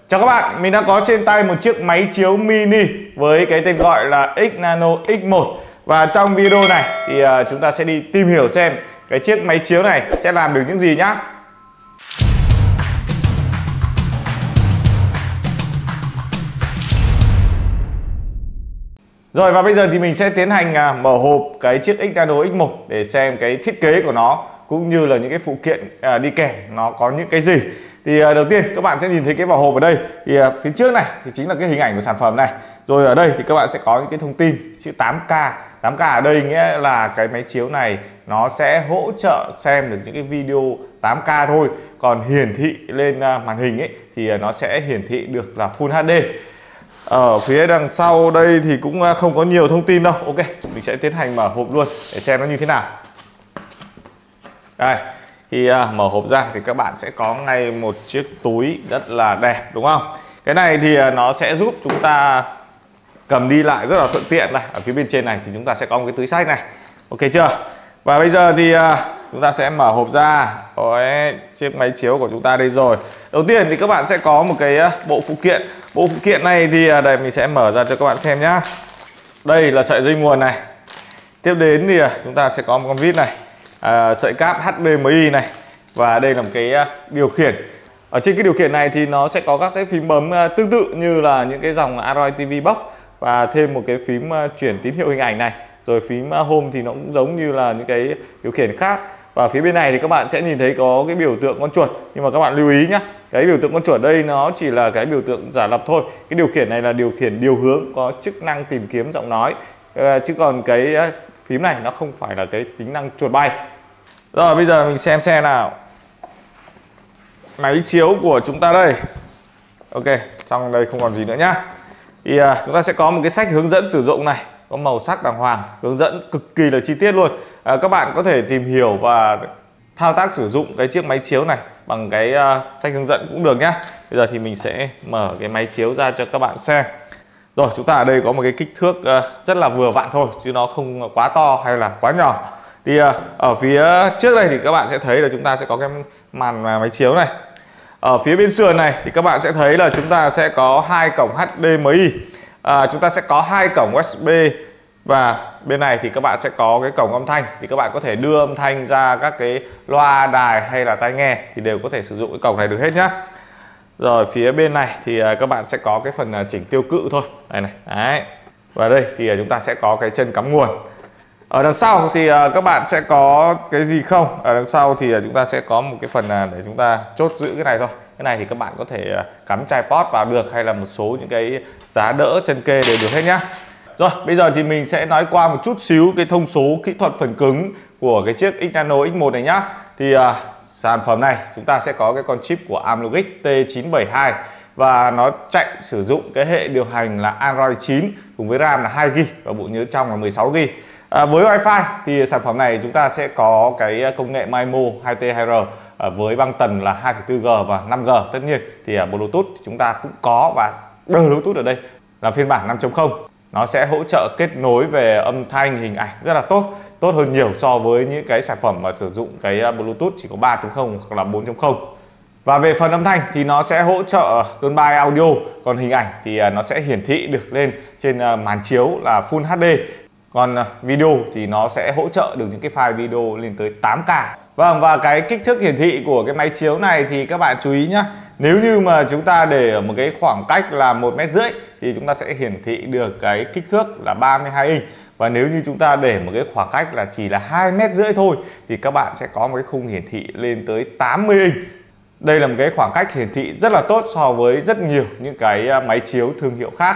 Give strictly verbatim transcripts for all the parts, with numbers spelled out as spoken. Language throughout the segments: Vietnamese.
Chào các bạn, mình đang có trên tay một chiếc máy chiếu mini với cái tên gọi là X Nano X một. Và trong video này thì chúng ta sẽ đi tìm hiểu xem cái chiếc máy chiếu này sẽ làm được những gì nhá. Rồi, và bây giờ thì mình sẽ tiến hành mở hộp cái chiếc X Nano X một để xem cái thiết kế của nó cũng như là những cái phụ kiện đi kèm nó có những cái gì. Thì đầu tiên các bạn sẽ nhìn thấy cái vỏ hộp ở đây, thì phía trước này thì chính là cái hình ảnh của sản phẩm này. Rồi ở đây thì các bạn sẽ có những cái thông tin chữ tám K. tám K ở đây nghĩa là cái máy chiếu này nó sẽ hỗ trợ xem được những cái video tám K thôi, còn hiển thị lên màn hình ấy thì nó sẽ hiển thị được là Full hát đê. Ở phía đằng sau đây thì cũng không có nhiều thông tin đâu. Ok, mình sẽ tiến hành mở hộp luôn để xem nó như thế nào. Đây, khi mở hộp ra thì các bạn sẽ có ngay một chiếc túi rất là đẹp, đúng không? Cái này thì nó sẽ giúp chúng ta cầm đi lại rất là thuận tiện. Này, ở phía bên trên này thì chúng ta sẽ có một cái túi xách này. Ok chưa? Và bây giờ thì chúng ta sẽ mở hộp ra. Ôi, chiếc máy chiếu của chúng ta đây rồi. Đầu tiên thì các bạn sẽ có một cái bộ phụ kiện. Bộ phụ kiện này thì đây mình sẽ mở ra cho các bạn xem nhá. Đây là sợi dây nguồn này. Tiếp đến thì chúng ta sẽ có một con vít này, à, sợi cáp hát đê em i này, và đây là một cái điều khiển. Ở trên cái điều khiển này thì nó sẽ có các cái phím bấm tương tự như là những cái dòng Android ti vi Box, và thêm một cái phím chuyển tín hiệu hình ảnh này. Rồi phím home thì nó cũng giống như là những cái điều khiển khác. Và phía bên này thì các bạn sẽ nhìn thấy có cái biểu tượng con chuột, nhưng mà các bạn lưu ý nhé, cái biểu tượng con chuột đây nó chỉ là cái biểu tượng giả lập thôi. Cái điều khiển này là điều khiển điều hướng, có chức năng tìm kiếm giọng nói, chứ còn cái phím này nó không phải là cái tính năng chuột bay. Rồi bây giờ mình xem xem nào. Máy chiếu của chúng ta đây. Ok, trong đây không còn gì nữa nhá. Thì uh, chúng ta sẽ có một cái sách hướng dẫn sử dụng này, có màu sắc đàng hoàng, hướng dẫn cực kỳ là chi tiết luôn. À, các bạn có thể tìm hiểu và thao tác sử dụng cái chiếc máy chiếu này bằng cái uh, sách hướng dẫn cũng được nhé. Bây giờ thì mình sẽ mở cái máy chiếu ra cho các bạn xem. Rồi, chúng ta ở đây có một cái kích thước uh, rất là vừa vặn thôi, chứ nó không quá to hay là quá nhỏ. Thì uh, ở phía trước đây thì các bạn sẽ thấy là chúng ta sẽ có cái màn máy chiếu này. Ở phía bên sườn này thì các bạn sẽ thấy là chúng ta sẽ có hai cổng hát đê em i, à, chúng ta sẽ có hai cổng u ét bê, và bên này thì các bạn sẽ có cái cổng âm thanh, thì các bạn có thể đưa âm thanh ra các cái loa đài hay là tai nghe thì đều có thể sử dụng cái cổng này được hết nhá. Rồi phía bên này thì các bạn sẽ có cái phần chỉnh tiêu cự thôi, này này. Đấy. Và đây thì chúng ta sẽ có cái chân cắm nguồn. Ở đằng sau thì các bạn sẽ có cái gì không? Ở đằng sau thì chúng ta sẽ có một cái phần để chúng ta chốt giữ cái này thôi. Cái này thì các bạn có thể cắm tripod vào được, hay là một số những cái giá đỡ chân kê đều được hết nhá. Rồi, bây giờ thì mình sẽ nói qua một chút xíu cái thông số kỹ thuật phần cứng của cái chiếc X Nano X một này nhá. Thì uh, sản phẩm này chúng ta sẽ có cái con chip của Amlogic T chín bảy hai, và nó chạy sử dụng cái hệ điều hành là Android chín cùng với RAM là hai gi ga bai và bộ nhớ trong là mười sáu gi ga bai. À, với Wi-Fi thì sản phẩm này chúng ta sẽ có cái công nghệ MIMO hai T hai R à, với băng tần là hai phẩy bốn G và năm G. Tất nhiên thì à, Bluetooth thì chúng ta cũng có, và Bluetooth ở đây là phiên bản năm chấm không. Nó sẽ hỗ trợ kết nối về âm thanh, hình ảnh rất là tốt, tốt hơn nhiều so với những cái sản phẩm mà sử dụng cái Bluetooth chỉ có ba chấm không hoặc là bốn chấm không. Và về phần âm thanh thì nó sẽ hỗ trợ Dolby Audio, còn hình ảnh thì nó sẽ hiển thị được lên trên màn chiếu là Full hát đê. Còn video thì nó sẽ hỗ trợ được những cái file video lên tới tám K. Vâng, và cái kích thước hiển thị của cái máy chiếu này thì các bạn chú ý nhé. Nếu như mà chúng ta để ở một cái khoảng cách là một mét rưỡi thì chúng ta sẽ hiển thị được cái kích thước là ba mươi hai inch. Và nếu như chúng ta để một cái khoảng cách là chỉ là hai mét rưỡi thôi thì các bạn sẽ có một cái khung hiển thị lên tới tám mươi inch. Đây là một cái khoảng cách hiển thị rất là tốt so với rất nhiều những cái máy chiếu thương hiệu khác.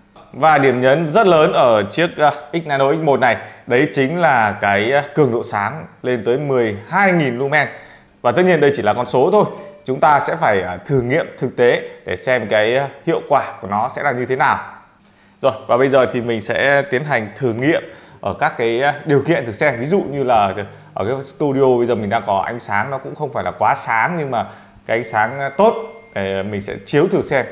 Và điểm nhấn rất lớn ở chiếc X Nano X một này, đấy chính là cái cường độ sáng lên tới mười hai nghìn lumen. Và tất nhiên đây chỉ là con số thôi, chúng ta sẽ phải thử nghiệm thực tế để xem cái hiệu quả của nó sẽ là như thế nào. Rồi, và bây giờ thì mình sẽ tiến hành thử nghiệm ở các cái điều kiện thử xem. Ví dụ như là ở cái studio bây giờ mình đang có ánh sáng nó cũng không phải là quá sáng, nhưng mà cái ánh sáng tốt để mình sẽ chiếu thử xem.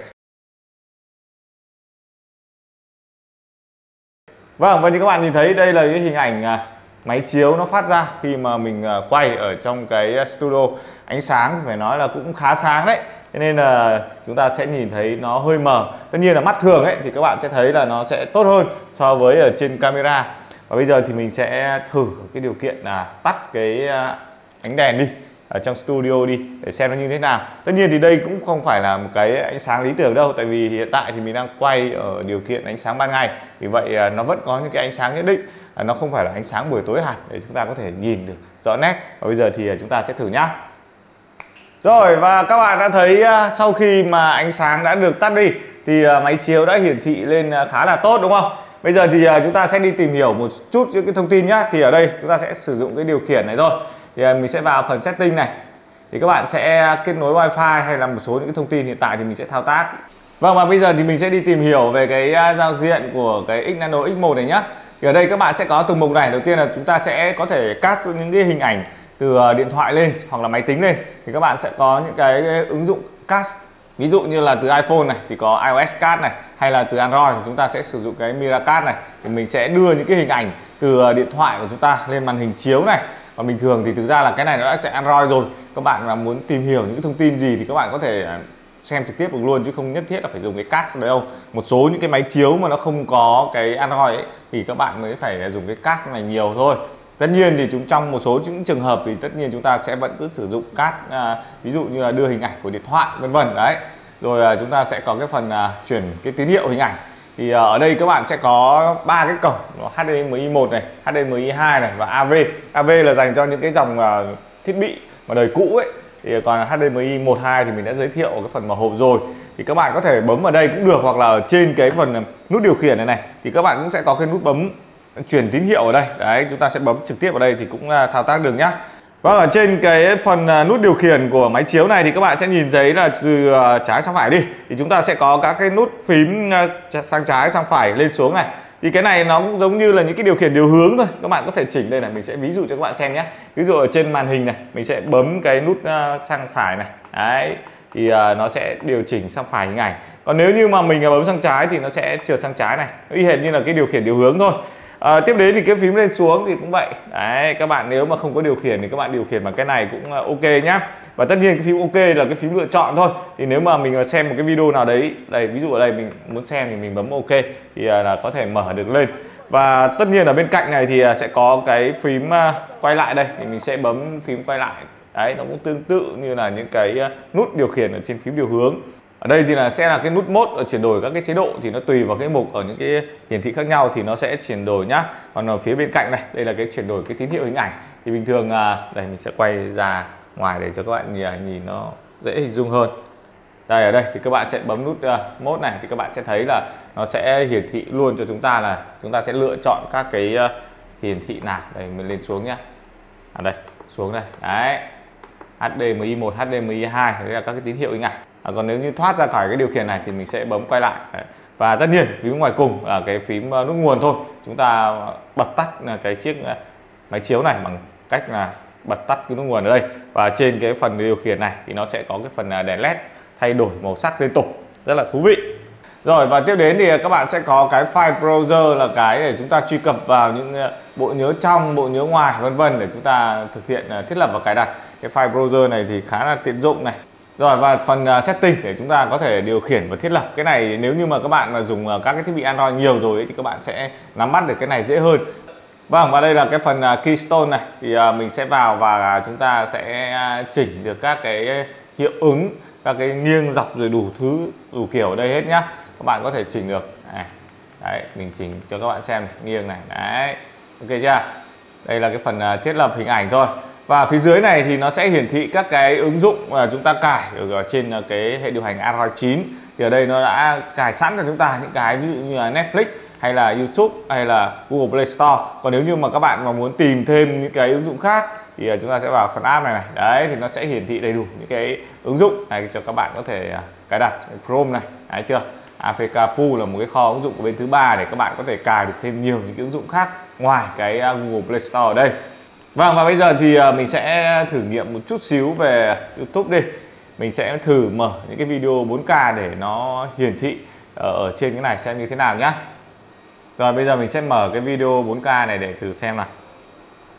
Vâng, và như các bạn nhìn thấy đây là cái hình ảnh máy chiếu nó phát ra khi mà mình quay ở trong cái studio. Ánh sáng thì phải nói là cũng khá sáng đấy. Cho nên là chúng ta sẽ nhìn thấy nó hơi mờ. Tất nhiên là mắt thường ấy thì các bạn sẽ thấy là nó sẽ tốt hơn so với ở trên camera. Và bây giờ thì mình sẽ thử cái điều kiện là tắt cái ánh đèn đi ở trong studio đi để xem nó như thế nào. Tất nhiên thì đây cũng không phải là một cái ánh sáng lý tưởng đâu, tại vì hiện tại thì mình đang quay ở điều kiện ánh sáng ban ngày, vì vậy nó vẫn có những cái ánh sáng nhất định, nó không phải là ánh sáng buổi tối hẳn để chúng ta có thể nhìn được rõ nét. Và bây giờ thì chúng ta sẽ thử nhá. Rồi, và các bạn đã thấy sau khi mà ánh sáng đã được tắt đi thì máy chiếu đã hiển thị lên khá là tốt đúng không? Bây giờ thì chúng ta sẽ đi tìm hiểu một chút những cái thông tin nhá. Thì ở đây chúng ta sẽ sử dụng cái điều khiển này thôi. Thì mình sẽ vào phần setting này. Thì các bạn sẽ kết nối wifi hay là một số những cái thông tin hiện tại thì mình sẽ thao tác. Vâng, và bây giờ thì mình sẽ đi tìm hiểu về cái giao diện của cái X Nano X một này nhá. Thì ở đây các bạn sẽ có từng mục này. Đầu tiên là chúng ta sẽ có thể cast những cái hình ảnh từ điện thoại lên hoặc là máy tính lên. Thì các bạn sẽ có những cái ứng dụng cast. Ví dụ như là từ iPhone này thì có iOS Cast này, hay là từ Android thì chúng ta sẽ sử dụng cái Miracast này. Thì mình sẽ đưa những cái hình ảnh từ điện thoại của chúng ta lên màn hình chiếu này. Còn bình thường thì thực ra là cái này nó đã chạy Android rồi. Các bạn mà muốn tìm hiểu những thông tin gì thì các bạn có thể xem trực tiếp được luôn, chứ không nhất thiết là phải dùng cái cast đấy đâu. Một số những cái máy chiếu mà nó không có cái Android ấy, thì các bạn mới phải dùng cái cast này nhiều thôi. Tất nhiên thì chúng trong một số những trường hợp thì tất nhiên chúng ta sẽ vẫn cứ sử dụng cast, à, ví dụ như là đưa hình ảnh của điện thoại vân vân đấy. Rồi à, chúng ta sẽ có cái phần à, chuyển cái tín hiệu hình ảnh. Thì à, ở đây các bạn sẽ có ba cái cổng, H D M I một này, H D M I hai này và A V. A V là dành cho những cái dòng à, thiết bị mà đời cũ ấy. Thì còn H D M I một hai thì mình đã giới thiệu ở cái phần mở hộp rồi. Thì các bạn có thể bấm vào đây cũng được, hoặc là ở trên cái phần nút điều khiển này này thì các bạn cũng sẽ có cái nút bấm chuyển tín hiệu ở đây. Đấy, chúng ta sẽ bấm trực tiếp vào đây thì cũng thao tác được nhá. Vâng, ở trên cái phần nút điều khiển của máy chiếu này thì các bạn sẽ nhìn thấy là từ trái sang phải đi thì chúng ta sẽ có các cái nút phím sang trái sang phải lên xuống này. Thì cái này nó cũng giống như là những cái điều khiển điều hướng thôi. Các bạn có thể chỉnh đây này, mình sẽ ví dụ cho các bạn xem nhé. Ví dụ ở trên màn hình này, mình sẽ bấm cái nút sang phải này. Đấy, thì nó sẽ điều chỉnh sang phải hình ảnh. Còn nếu như mà mình bấm sang trái thì nó sẽ trượt sang trái này. Y hệt như là cái điều khiển điều hướng thôi. À, tiếp đến thì cái phím lên xuống thì cũng vậy. Đấy, các bạn nếu mà không có điều khiển thì các bạn điều khiển bằng cái này cũng ok nhá. Và tất nhiên cái phím ok là cái phím lựa chọn thôi. Thì nếu mà mình xem một cái video nào đấy, đây ví dụ ở đây mình muốn xem thì mình bấm ok thì là có thể mở được lên. Và tất nhiên ở bên cạnh này thì sẽ có cái phím quay lại đây, thì mình sẽ bấm phím quay lại. Đấy, nó cũng tương tự như là những cái nút điều khiển ở trên phím điều hướng. Ở đây thì là sẽ là cái nút mode ở chuyển đổi các cái chế độ, thì nó tùy vào cái mục ở những cái hiển thị khác nhau thì nó sẽ chuyển đổi nhá. Còn ở phía bên cạnh này, đây là cái chuyển đổi cái tín hiệu hình ảnh. Thì bình thường đây mình sẽ quay ra ngoài để cho các bạn nhìn, nhìn nó dễ hình dung hơn. Đây, ở đây thì các bạn sẽ bấm nút uh, mode này thì các bạn sẽ thấy là nó sẽ hiển thị luôn cho chúng ta là chúng ta sẽ lựa chọn các cái uh, hiển thị nào. Đây mình lên xuống nhá. À đây, xuống đây. Đấy. H D M I một, H D M I hai, đấy là các cái tín hiệu hình ảnh. À, còn nếu như thoát ra khỏi cái điều khiển này thì mình sẽ bấm quay lại. Đấy. Và tất nhiên phím ngoài cùng là cái phím uh, nút nguồn thôi. Chúng ta bật tắt cái chiếc uh, máy chiếu này bằng cách là bật tắt cái nút nguồn ở đây. Và trên cái phần điều khiển này thì nó sẽ có cái phần đèn led thay đổi màu sắc liên tục, rất là thú vị. Rồi, và tiếp đến thì các bạn sẽ có cái file browser, là cái để chúng ta truy cập vào những bộ nhớ trong, bộ nhớ ngoài vân vân để chúng ta thực hiện thiết lập và cài đặt. Cái file browser này thì khá là tiện dụng này. Rồi, và phần setting để chúng ta có thể điều khiển và thiết lập. Cái này nếu như mà các bạn mà dùng các cái thiết bị Android nhiều rồi ấy, thì các bạn sẽ nắm bắt được cái này dễ hơn. Vâng, và đây là cái phần keystone này thì mình sẽ vào và chúng ta sẽ chỉnh được các cái hiệu ứng, các cái nghiêng dọc rồi đủ thứ đủ kiểu ở đây hết nhá. Các bạn có thể chỉnh được này. Đấy, mình chỉnh cho các bạn xem này, nghiêng này. Đấy, ok chưa? Đây là cái phần thiết lập hình ảnh thôi. Và phía dưới này thì nó sẽ hiển thị các cái ứng dụng mà chúng ta cài ở trên cái hệ điều hành Android chín. Thì ở đây nó đã cài sẵn cho chúng ta những cái ví dụ như là Netflix hay là YouTube hay là Google Play Store. Còn nếu như mà các bạn mà muốn tìm thêm những cái ứng dụng khác thì chúng ta sẽ vào phần app này này. Đấy, thì nó sẽ hiển thị đầy đủ những cái ứng dụng này cho các bạn có thể cài đặt. Chrome này, thấy chưa? a pê ca Pool là một cái kho ứng dụng của bên thứ ba để các bạn có thể cài được thêm nhiều những cái ứng dụng khác ngoài cái Google Play Store ở đây. Vâng, và bây giờ thì mình sẽ thử nghiệm một chút xíu về YouTube đi. Mình sẽ thử mở những cái video bốn K để nó hiển thị ở trên cái này xem như thế nào nhá. Rồi bây giờ mình sẽ mở cái video bốn K này để thử xem nào.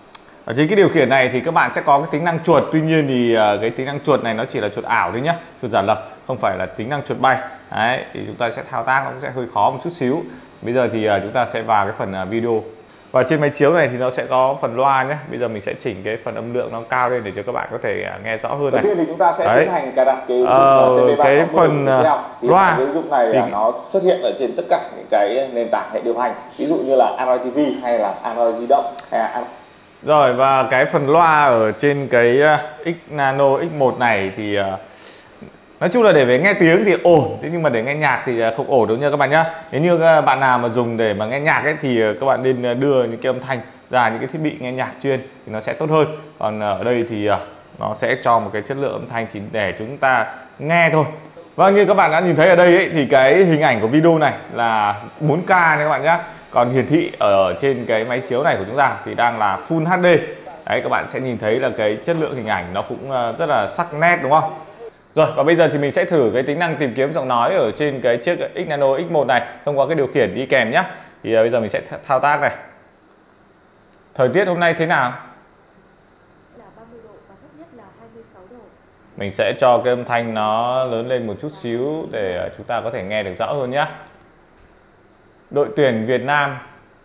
Ở trên cái điều khiển này thì các bạn sẽ có cái tính năng chuột, tuy nhiên thì cái tính năng chuột này nó chỉ là chuột ảo thôi nhé, chuột giả lập, không phải là tính năng chuột bay. Đấy, thì chúng ta sẽ thao tác nó cũng sẽ hơi khó một chút xíu. Bây giờ thì chúng ta sẽ vào cái phần video. Và trên máy chiếu này thì nó sẽ có phần loa nhé. Bây giờ mình sẽ chỉnh cái phần âm lượng nó cao lên để cho các bạn có thể nghe rõ hơn này. Đầu tiên thì chúng ta sẽ Đấy. tiến hành cài đặt cái ứng dụng ờ, tê vê ba cái sáu mươi phần thì loa cái ứng dụng này thì... nó xuất hiện ở trên tất cả những cái nền tảng hệ điều hành, ví dụ như là Android ti vi hay là Android di động hay là Android. Rồi, và cái phần loa ở trên cái X Nano X một này thì nói chung là để về nghe tiếng thì ổn, thế nhưng mà để nghe nhạc thì không ổn đâu nha các bạn nhá. Nếu như các bạn nào mà dùng để mà nghe nhạc ấy thì các bạn nên đưa những cái âm thanh ra những cái thiết bị nghe nhạc chuyên thì nó sẽ tốt hơn. Còn ở đây thì nó sẽ cho một cái chất lượng âm thanh chỉ để chúng ta nghe thôi. Vâng, như các bạn đã nhìn thấy ở đây ấy, thì cái hình ảnh của video này là bốn K nha các bạn nhé. Còn hiển thị ở trên cái máy chiếu này của chúng ta thì đang là Full hát đê. Đấy, các bạn sẽ nhìn thấy là cái chất lượng hình ảnh nó cũng rất là sắc nét đúng không? Rồi, và bây giờ thì mình sẽ thử cái tính năng tìm kiếm giọng nói ở trên cái chiếc X Nano X một này thông qua cái điều khiển đi kèm nhé. Thì bây giờ mình sẽ thao tác này. Thời tiết hôm nay thế nào? Là ba mươi độ và thấp nhất là hai mươi sáu độ. Mình sẽ cho cái âm thanh nó lớn lên một chút xíu để chúng ta có thể nghe được rõ hơn nhé. Đội tuyển Việt Nam.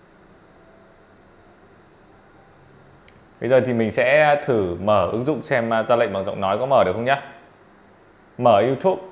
Bây giờ thì mình sẽ thử mở ứng dụng xem ra lệnh bằng giọng nói có mở được không nhé. Mở YouTube.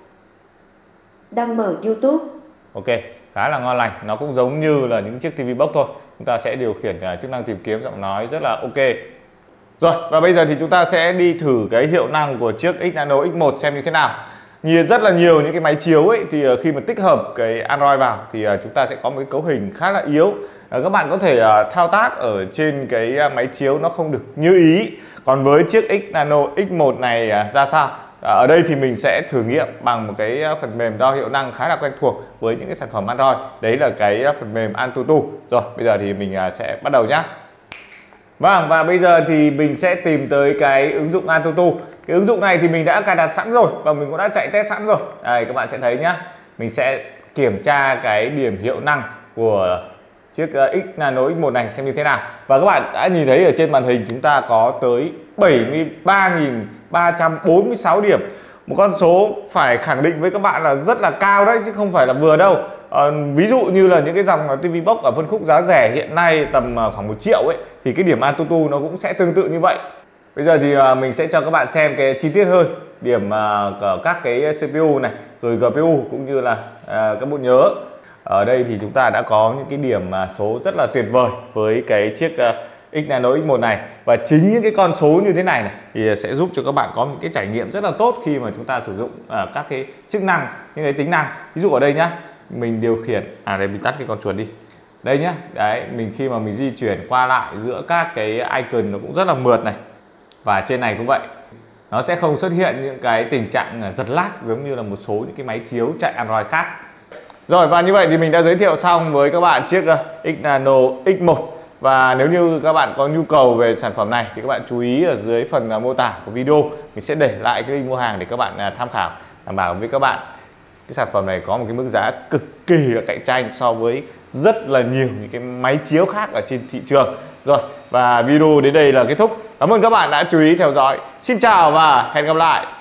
Đang mở YouTube. Ok, khá là ngon lành. Nó cũng giống như là những chiếc ti vi Box thôi. Chúng ta sẽ điều khiển chức năng tìm kiếm giọng nói rất là ok. Rồi, và bây giờ thì chúng ta sẽ đi thử cái hiệu năng của chiếc X Nano X một xem như thế nào. Như rất là nhiều những cái máy chiếu ấy thì khi mà tích hợp cái Android vào thì chúng ta sẽ có một cái cấu hình khá là yếu. Các bạn có thể thao tác ở trên cái máy chiếu nó không được như ý. Còn với chiếc X Nano X một này ra sao? Ở đây thì mình sẽ thử nghiệm bằng một cái phần mềm đo hiệu năng khá là quen thuộc với những cái sản phẩm Android. Đấy là cái phần mềm Antutu. Rồi, bây giờ thì mình sẽ bắt đầu nhé. Vâng, và bây giờ thì mình sẽ tìm tới cái ứng dụng Antutu. Cái ứng dụng này thì mình đã cài đặt sẵn rồi và mình cũng đã chạy test sẵn rồi. Đây, các bạn sẽ thấy nhá. Mình sẽ kiểm tra cái điểm hiệu năng của chiếc X Nano X một này xem như thế nào. Và các bạn đã nhìn thấy ở trên màn hình chúng ta có tới bảy mươi ba nghìn ba trăm bốn mươi sáu điểm. Một con số phải khẳng định với các bạn là rất là cao đấy chứ không phải là vừa đâu. À, ví dụ như là những cái dòng ti vi Box ở phân khúc giá rẻ hiện nay tầm khoảng một triệu ấy thì cái điểm Antutu nó cũng sẽ tương tự như vậy. Bây giờ thì mình sẽ cho các bạn xem cái chi tiết hơn điểm ở các cái xê pê u này, rồi giê pê u cũng như là các bộ nhớ. Ở đây thì chúng ta đã có những cái điểm số rất là tuyệt vời với cái chiếc X Nano X một này. Và chính những cái con số như thế này này thì sẽ giúp cho các bạn có những cái trải nghiệm rất là tốt khi mà chúng ta sử dụng các cái chức năng, những cái tính năng. Ví dụ ở đây nhá, mình điều khiển, à đây mình tắt cái con chuột đi. Đây nhá, đấy, mình khi mà mình di chuyển qua lại giữa các cái icon nó cũng rất là mượt này. Và trên này cũng vậy. Nó sẽ không xuất hiện những cái tình trạng giật lag giống như là một số những cái máy chiếu chạy Android khác. Rồi, và như vậy thì mình đã giới thiệu xong với các bạn chiếc X Nano X một. Và nếu như các bạn có nhu cầu về sản phẩm này thì các bạn chú ý ở dưới phần mô tả của video. Mình sẽ để lại cái link mua hàng để các bạn tham khảo. Đảm bảo với các bạn cái sản phẩm này có một cái mức giá cực kỳ là cạnh tranh so với rất là nhiều những cái máy chiếu khác ở trên thị trường. Rồi, và video đến đây là kết thúc. Cảm ơn các bạn đã chú ý theo dõi. Xin chào và hẹn gặp lại.